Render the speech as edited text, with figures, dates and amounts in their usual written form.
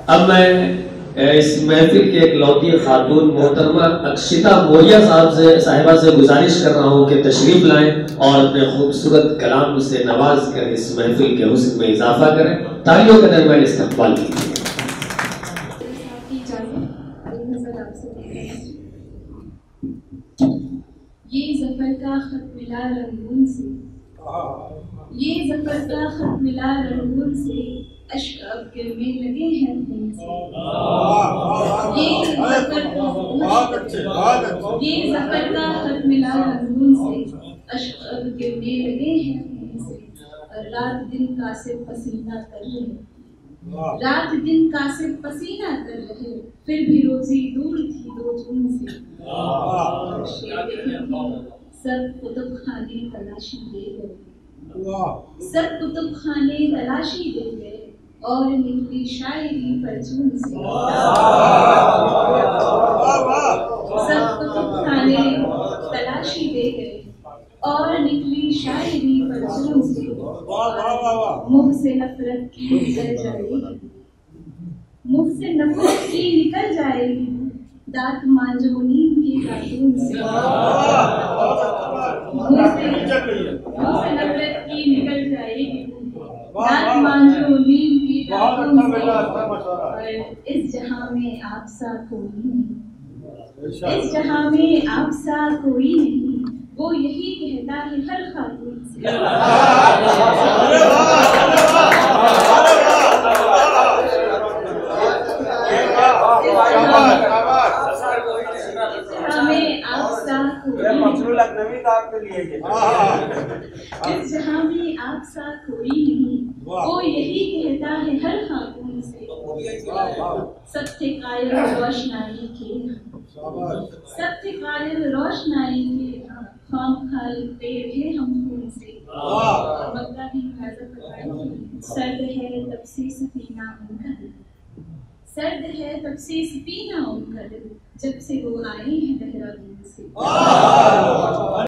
अब मैं इस महफिल के एक लौती खातून मोहतरमा अक्षिता मोरिया साहिबा से गुजारिश कर रहा हूँ कि तशरीफ लाएं और अपने खूबसूरत कलाम से नवाज कर इस महफिल के हुस्न में इजाफा करें। तालियों का दरमियान इस्तकबाल कीजिए। ये ज़फ़र का खत मिला रंगून से, ये ज़फ़र का खत मिला रंगून से, अश्क अब गिरने लगे हैं खून से। ये ज़फ़र का खत मिला रंगून से, अश्क अब गिरने लगे हैं खून से। और रात दिन कासिब पसीना कर रहे, रात दिन कासिब पसीना कर रहे, फिर भी रोजी दूर थी दो जून से। सब कुतुब खाने तलाशी दे गए, सब कुतुब खाने तलाशी दे गए, और निकली शायरी परचून से। सब कुतुब खाने तलाशी दे गए, और निकली शायरी परचून से। मुँह से नफरत की निकल जाएगी, मुँह से नफरत की निकल जाएगी, दांत मांजो नीम की दातून से। मुँह से नफरत की निकल जाएगी, दांत मांजो नीम की दातून से। इस जहां में आप सा कोई नहीं, इस जहां में आप सा कोई नहीं, वो यही कहता है हर खातून से। इस जहां में आप सा कोई नहीं, वो यही कहता है हर खातून से। सब थे कायल रोशनाई के, सब थे कायल रोशनाई के, खाम खा लिखते रहे हम खून से। मक्का की सर्द है तब से सफीना उनका दिल, सर्द है तब से सफीना उनका दिल, जब से वो आए हैं देहरादून से।